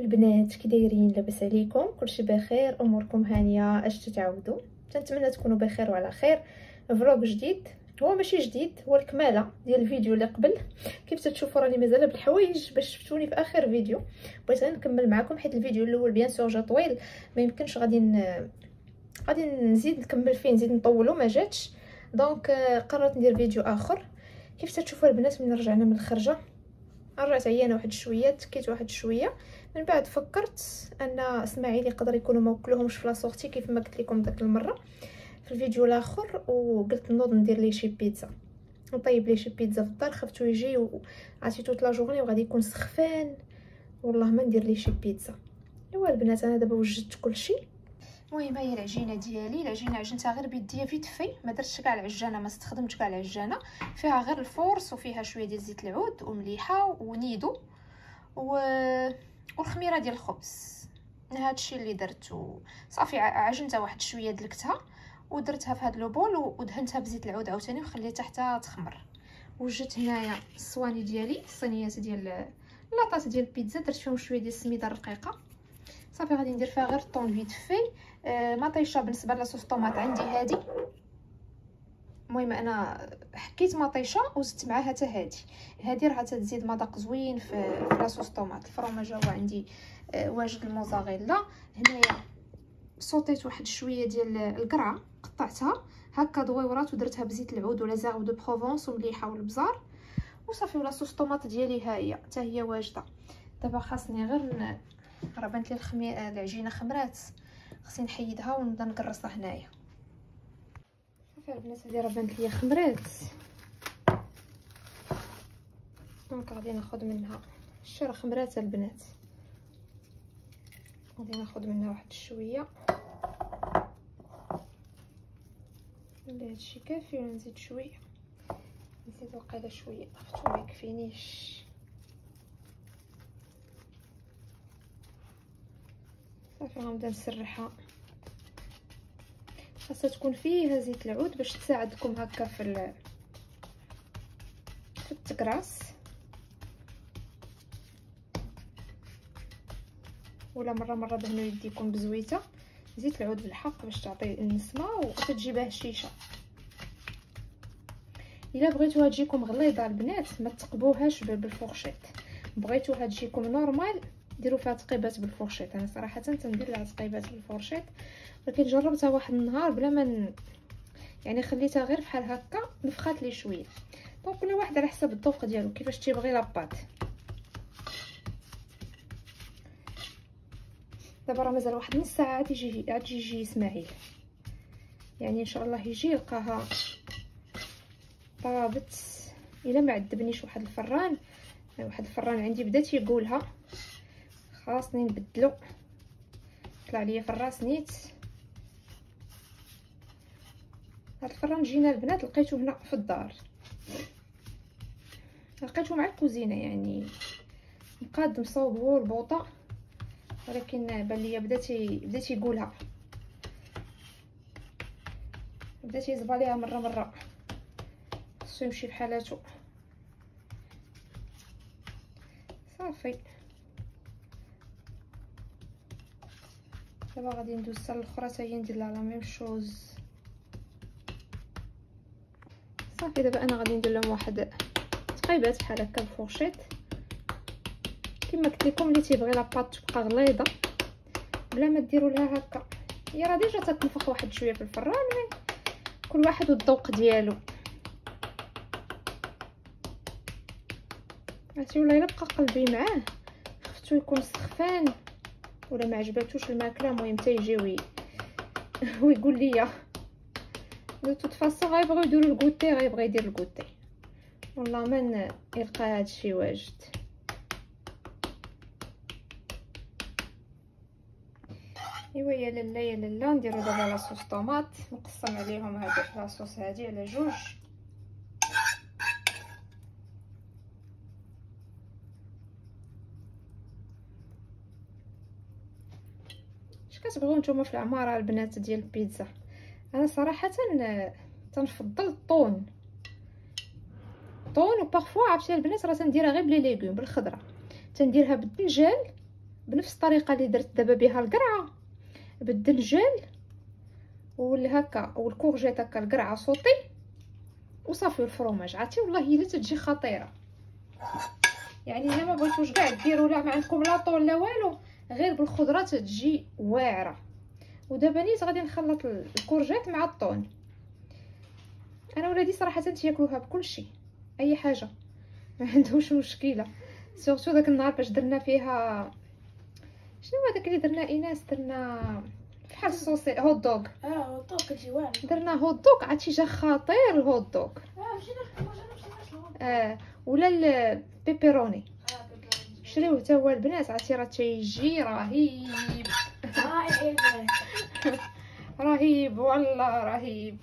البنات كي دايرين؟ لاباس عليكم؟ كلشي بخير؟ اموركم هانيه؟ اش تتعودوا؟ تنتمنى تكونوا بخير وعلى خير. فلوق جديد، هو ماشي جديد، هو الكماله ديال الفيديو اللي قبل. كيف تتشوفوا راني مازال بالحوايج باش شفتوني في اخر فيديو. بغيت غير نكمل معكم حيت الفيديو الاول بيان سور جا طويل، ما يمكنش غادي نزيد نكمل فيه، نزيد نطولو، ما جاتش. دونك قررت ندير فيديو اخر. كيف تتشوفوا البنات من رجعنا من الخرجه، رجعت عيانه واحد شويه، تكيت واحد شويه، من بعد فكرت ان اسماعيل يقدر يكونوا ما وكلوهمش في لاصورتي كيف ما قلت لكم داك المره في الفيديو الاخر، وقلت نوض ندير ليه شي بيتزا، نطيب ليه شي بيتزا في الدار. خفتو يجي وعطيتو لا جورني وغادي يكون سخفان، والله ما ندير ليه شي بيتزا. ايوا البنات انا دابا وجدت كلشي. المهم هي العجينه ديالي، العجينه عجنتها غير بيديا فيت في، ما درتش كاع العجانه، ما استخدمتش كاع العجانه، فيها غير الفورس وفيها شويه ديال زيت العود ومليحه ونيدو والخميره ديال الخبز. هادشي اللي درت صافي. عجنتها واحد شويه، دلكتها ودرتها في هاد لوبول ودهنتها بزيت العود عاوتاني وخليتها حتى تخمر. وجدت هنايا الصواني ديالي، الصينيات ديال لاطات ديال البيتزا، درت فيهم شويه ديال السميده الرقيقه. صافي غادي ندير فيها غير طون فيت في. مطيشه بالنسبه لاصوص طوماط عندي هادي. المهم انا حكيت مطيشه وزدت معاها حتى هادي راه تزيد مذاق زوين في لاصوص طوماط. الفرماج هو عندي واجد الموزاريلا. هنايا صوتيت واحد شويه ديال القرعه، قطعتها هكا دويورات ودرتها بزيت العود ولا زاغ دو بروفونس ومليحه والبزار وصافي. ولا صوص طوماط ديالي ها هي حتى هي واجده. دابا خاصني غير راه بانت لي العجينه خمرات، خصني نحيدها ونبدا نقرصها هنايا. صافي البنات هذه راه بانت لي خمرات، دونك غادي ناخذ منها شي راه خمرات البنات. غادي ناخذ منها واحد شويه، ندير هادشي كافي ولا نزيد شويه؟ نزيد وقيله شويه، عرفتو ما يكفينيش. صافي غنبدا نسرحها. خاصها تكون فيها زيت العود باش تساعدكم هكا في التكراس، ولا مره دهنوا يديكم بزويته زيت العود بالحق باش تعطي النسمه وتجيبها هشيشه. الا بغيتوها تجيكم غليظه البنات ما تقبوهاش بالفورشيط، بغيتوها تجيكم نورمال ديروا فيها تقيبات بالفورشيط. انا صراحه تندير لها تقيبات بالفورشيط، ولكن جربتها واحد النهار بلا ما يعني خليتها غير بحال هكا، نفخات لي شويه. دونك كل واحد على حسب الذوق ديالو كيفاش تيبغي لاباط. دابا راه مازال واحد نص ساعه عاد يجي اسماعيل، يعني ان شاء الله يجي يلقاها طابت. الا ما عذبنيش واحد الفران عندي بدا تيقولها خاصني نبدلو، طلع ليا في الراس نيت. هاد الفران جينا البنات لقيتو هنا في الدار، لقيتو مع الكوزينه، يعني مقاد مصوب هو البوطه، ولكن بان ليا بدا تيقولها، بدا تيزبا ليها مره خصو يمشي بحالاتو. صافي دابا غادي ندوز حتى الاخرى حتى هي ندير لها لا ميم شوز. صافي دابا انا غادي ندير لهم واحد تقيبات بحال هكا بفورشيط كما قلت لكم. اللي تيبغي لاباط تبقى غليظه بلا ما ديروا لها هكا، هي راه ديجا تتنفخ واحد شويه في الفران، كل واحد والذوق ديالو. عرفتي ولا الا بقى قلبي معاه خفتو يكون سخفان ولا ما عجباتوش الماكله. المهم حتى يجي ويقول لي دو توت فاصون غيبغيو يديروا الكوتي، غيبغي يدير الكوتي، والله ما يلقى هادشي واجد. ايوا يا لاله يا لاله نديرو دابا لاصوص طوماط، نقسم عليهم هاد لاصوص هادي على جوج. اش كتبغيو نتوما في العماره البنات ديال البيتزا؟ انا صراحه تنفضل الطون وبارفوا عرفتي البنات راه تنديرها غير بلي ليغوم بالخضره، تنديرها بالدنجال بنفس الطريقه اللي درت دابا بها القرعه بالدنجال ولا هكا والكورجيت هكا القرعه صوتي وصافي الفرomage. عرفتي والله الا تتجي خطيره. يعني الا ما بغيتوش كاع ديروا لا ما عندكم لا طون لا والو، غير بالخضره تتجي واعره. ودابا نيت غادي نخلط الكورجيت مع الطون. انا ولادي صراحه تياكلوها بكلشي اي حاجه ما عندهمش مشكله. سورتو داك النهار باش درنا فيها شنو هذاك اللي درنا ايناس، درنا بحال الصوصي هوت دوغ. هوت دوغ كتجي واعره. درنا هوت دوغ عرفتي جا خطير الهوت دوغ. ولا البيبروني شريوه حتى هو البنات. عرفتي راه تيجي رهيب. رهيب والله رهيب.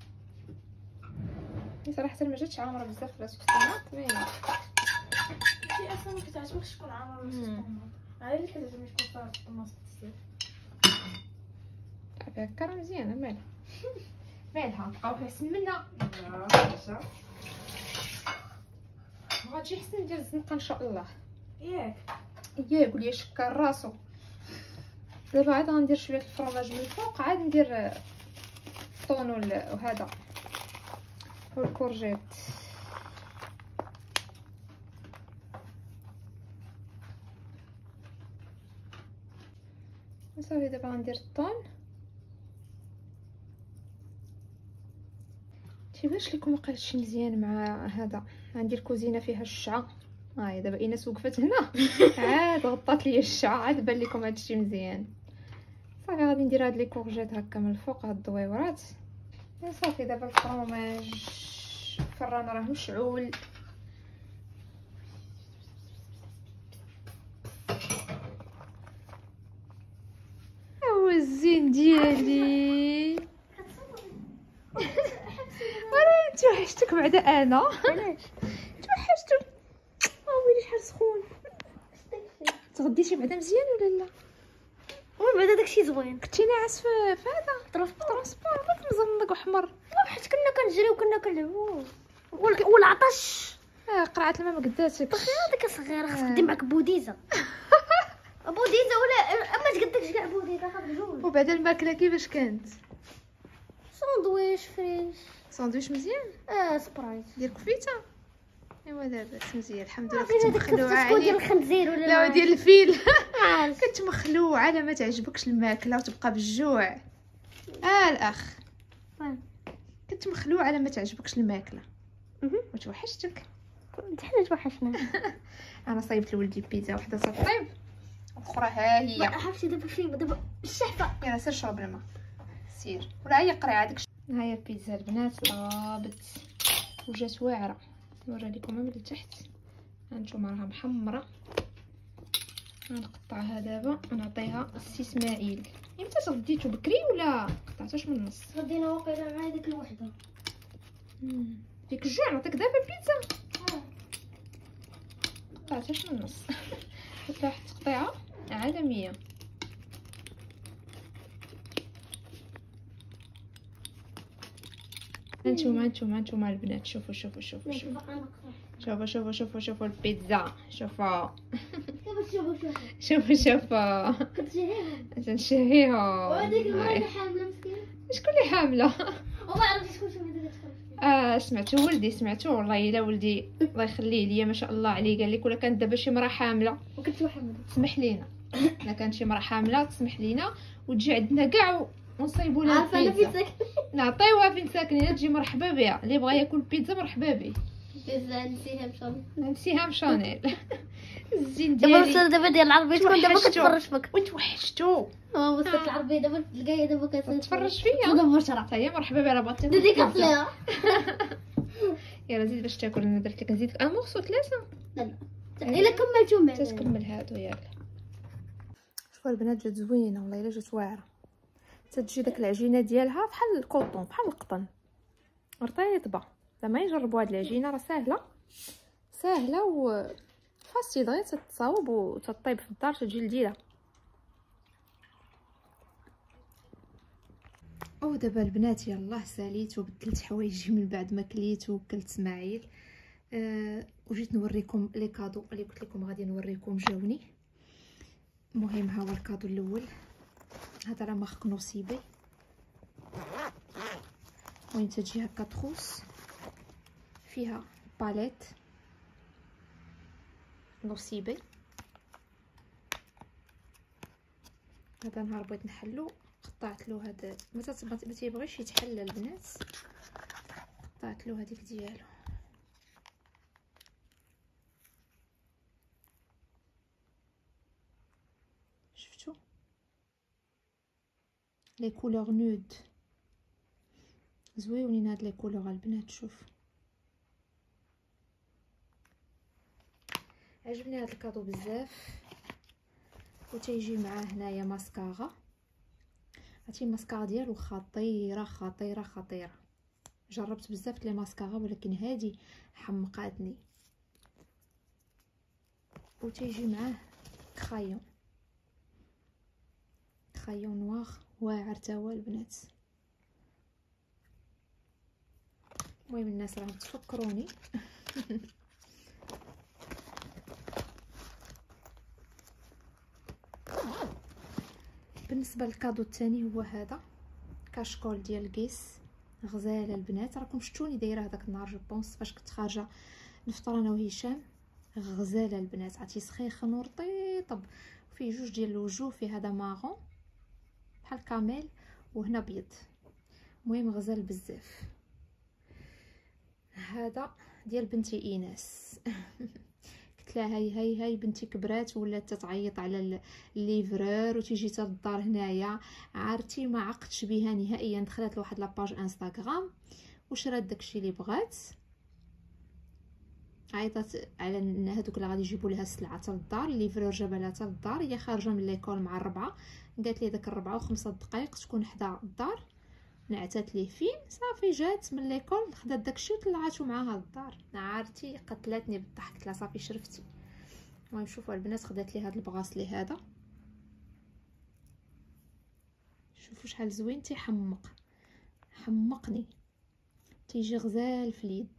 صراحه ما جاتش عامره بزاف لا الطماط مي شي اصلا ما كتعجبكش تكون عامره الطماط. على اللي كتعجبني تكون فيها الطماط بزاف. صافي هكا راه مزيانه مالها. مالها نبقاو فيها سمنه. غتجي حسن ديال الزنقه ان شاء الله. ياك قولي شكر راسو. دابا عاد غندير شويه الفرماج من الفوق، عاد ندير الطون وهذا والكورجيت. صافي دابا غندير الطون. باش لكم وقعتش مزيان مع هذا. عندي الكوزينه فيها الشعه. هاي دابا ايناس وقفت هنا عاد غطات لي الشعه، عاد بان لكم هادشي مزيان. صافي غادي ندير هاد لي كورجيت هكا من الفوق، هاد الدويورات. صافي دابا الفرماج الفران راه مشعول. هو الزين ديالي. وانا توحشتك بعدا انا. علاش توحشتك ويلي شحال سخون. تغديتي بعدا مزيان ولا لا؟ المهم بعدا داكشي زوين. كنتي ناعس في هذا ترونسبور داك مزنق وحمر. لا حيت كنا كنجريو وكنا كنلعبو والعطش. قرعه الماء ما قداتكش. هذاك صغيره خاصك دير معاك بوديزه. بوديزه ولا ما تقدكش كاع بوديزه خاصك جوج. وبعدا الماكله كيفاش كانت؟ ساندويش فريش. ساندويش مزيان. سبرايت ديال كفيته. ايوا دابا مزيان الحمد لله. كنت مخلوعه عليه ديال الخنزير ولا لا ديال الفيل. كنت مخلوعه على ما تعجبكش الماكله وتبقى بالجوع. الاخ كنت مخلوعه على ما تعجبكش الماكله. وتوحشتك. حنا توحشنا. انا صايبت لولدي بيتزا وحده تطيب اخرى ها هي. عرفتي دابا فين دابا الشحفه. يلا سير شرب الماء سير ولا هي قرعه هذيك. ها هي البيتزا البنات طابت وجات واعره. نوري لكم من التحت. هانتوما راها محمره. غنقطعها دابا ونعطيها السي اسماعيل. امتى تغديتو بكري ولا قطعتوش من النص؟ غدينا واقيلا مع ديك الوحده. ديك الجوع نعطيك دابا البيتزا. قطعتهاش من النص. حط واحد التقطيعه عالميه. انتوما البنات شوفوا شوفوا البيتزا. شوفوا تنشهيها. وهذيك المرة حامله مسكينه. شكون اللي حامله؟ وما عرفتش شكون اللي تخرج. سمعتو ولدي سمعتو والله الا ولدي الله يخليه ليا ما شاء الله عليه قال لك ولا كانت دابا شي مرا حامله وكنت حامله تسمح لينا. الا كانت شي مرا حامله تسمح لينا وتجي عندنا كاع ونصايبوا لها عارفه انا البيتزا. فين ساكنه. نعطيوها فين ساكنين تجي مرحبا بها. اللي بغى ياكل بيتزا مرحبا به. بيتزا نسيها مشان نسيها مشانيل. الزين دابا ديالي. وصلت دابا ديال العربيه تكون دابا كتفرج فيك. وتوحشتو. وصلت العربيه دابا تلقاي دابا كتفرج فيا. دابا بشرا حتى هي مرحبا بها. بغات ديك ليها. يلا زيد باش تاكل. انا درت لك نزيدك انا مورسو 3. لا الا كملتو من بعد تكمل هادو. يلا شوفوا البنات جات زوينه والله الا جات واعره. تتجي داك العجينه ديالها بحال الكوطون بحال القطن رطيبه. زعما يجربوا هاد العجينه راه ساهله و فاستي دغيا تتصاوب وتطيب في الدار تجي لذيذه. دابا البنات يلاه ساليت وبدلت حوايجي من بعد ما كليت وكلت اسماعيل. وجيت نوريكم لي كادو اللي قلت لكم غادي نوريكم جاوني. المهم ها هو الكادو الاول، هذا راه مارك نوسيبي. المهم تجي هكا تخوص فيها باليت نوسيبي. هذا نهار بغيت نحلو قطعت له هذا، ما تيبغيش يتحل البنات، قطعت له هذيك ديالو. شفتوا لي كولور نود زويونين هاد لي كولور البنات. شوف عجبني هاد الكادو بزاف. وتيجي معاه هنايا ماسكارا، هاتي الماسكارا ديالو خطيره خطيره خطيره. جربت بزاف لي ماسكارا ولكن هادي حمقاتني. وتيجي معاه كرايون نوار واعر تا هو البنات. المهم الناس راهم تفكروني. بالنسبه للكادو الثاني هو هذا كاشكول ديال كيس غزاله البنات. راكم شفتوني دايره هذاك النهار جو بونس فاش كنت خارجه نفطر انا وهشام. غزاله البنات، عرفتي سخيخن ورطيطب، فيه جوج ديال الوجوه، فيه هذا مارون بحال كاميل وهنا بيض. المهم غزال بزاف. هذا ديال بنتي ايناس. قلت لها هاي بنتي كبرات ولات تتعيط على الليفرور وتيجي حتى للدار هنايا. عارتي ما عقدتش بها نهائيا، دخلت لواحد لاباج انستغرام وشرات داكشي اللي بغات. عيطات على هذوك اللي غادي يجيبوا لها السلعه حتى للدار، الليفرور جابها لها حتى للدار. هي خارجه من ليكول مع الربعه، قالت لي داك الربعه و5 دقائق تكون حدا الدار. نعتات ليه فين صافي، جات من ليكول خدات داكشي وطلعاتو معاها للدار. عارتي قتلاتني بالضحك، قلت لها صافي شرفتي. المهم شوفوا البنات، خدات لي هذا البغاصلي هذا، شوفوا شحال زوين، حمقني، تيجي غزال في اليد.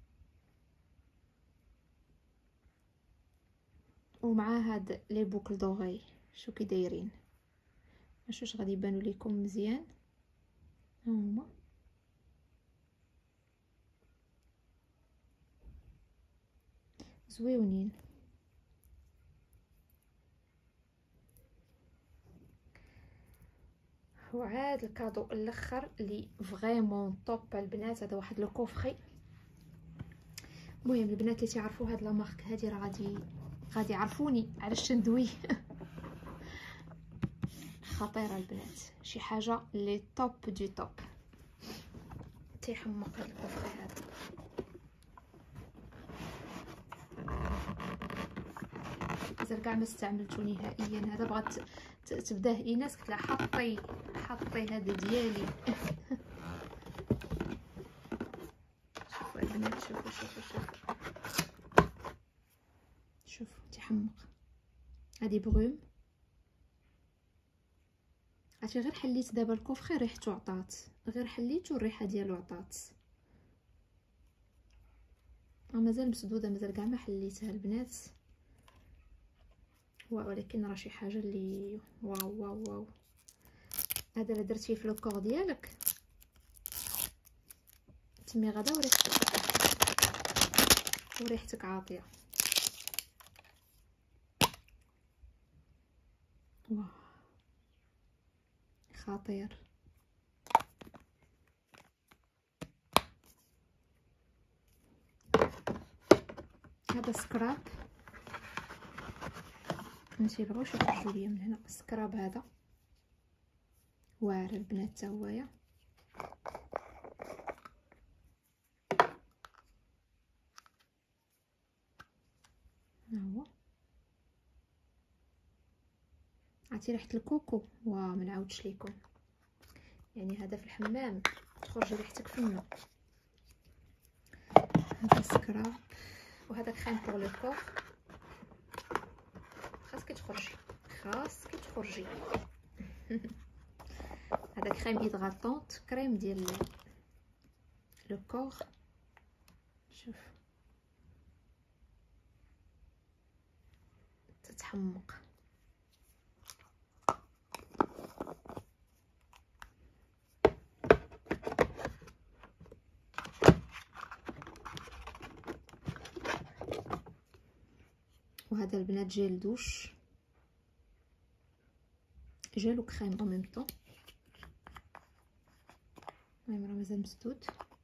ومع هاد لي بوكل دوغي شو كي دايرين، واش غادي يبانوا لكم مزيان. هما زويونين. وعاد الكادو الاخر اللي فريمون طوب البنات، هذا واحد لو كوفري. المهم البنات اللي تعرفوا هاد لا مارك هادي راه غادي يعرفوني علاش تندوي. خطيره البنات، شي حاجه لي توب دو توب. تيحمق هاد الكوفري هذا. مازال كاع ما استعملته نهائيا. هذا بغات تبداه ايناس، قلت لها حطي هذا ديالي. شوفوا البنات، شوفوا تيحمق. هادي بغوم، عرفتي غير حليت دابا الكوفخي ريحته عطات، غير حليته الريحه ديالو عطات. مازال مسدوده، مازال كاع ما حليتها البنات، ولكن راه شي حاجه اللي واو واو واو. هذا الا درتيه في الكور ديالك تمي غدا وريحتك عاطيه. واه خطير. هذا سكراب، متيبغيوش يخرجوا ليا من هنا. السكراب هذا واعر البنات تا هويا. ها هو، عرفتي ريحه الكوكو، ما نعاودش ليكم، يعني هذا في الحمام تخرج ريحتك فمه. هذا سكراب، وهذا كريم بور لو كور. خاصك تخرجي. هذا كريم هيدغاتونط، كريم ديال لو كور. شوف تتحمق. وهذا البنات جيل دوش، جيل وكريم او ميم طون. المهم راه مازال مسدود.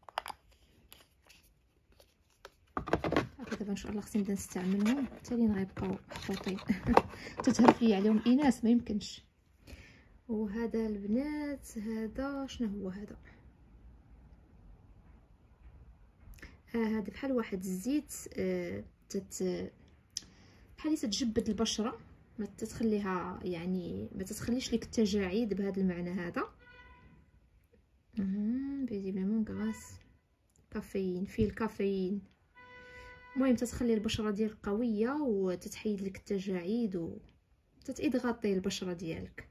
دابا ان شاء الله خصني نبدا نستعملهم حتى لين غيبقاو محطوطين. تتهرفي عليهم ايناس ما يمكنش. وهذا البنات هذا شنو هو هذا؟ هذا بحال واحد الزيت بحال تتجبد البشره، ما تتخليها يعني ما تتخليش لك التجاعيد بهذا المعنى هذا. فيزيبلمون غراس كافيين، فيه الكافيين. المهم تتخلي البشره ديالك قويه وتتحيد لك التجاعيد وتتغطي البشره ديالك.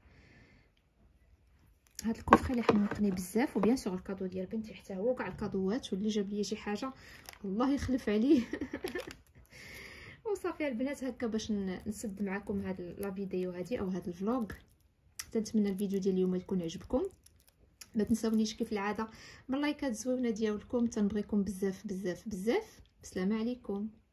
هاد الكوفري اللي حمقني بزاف، وبيان سور الكادو ديال بنتي حتى هو، وكاع الكادوات، واللي جاب لي شي حاجه الله يخلف عليه. وصافي البنات هكا باش نسد معكم هاد لا فيديو هادي او هاد الفلوغ. تنتمنى الفيديو ديال اليوم يكون عجبكم. ما تنساونيش كيف العاده من لايكات زوينه ديالكم، تنبغيكم بزاف بزاف بزاف. بسلامه عليكم.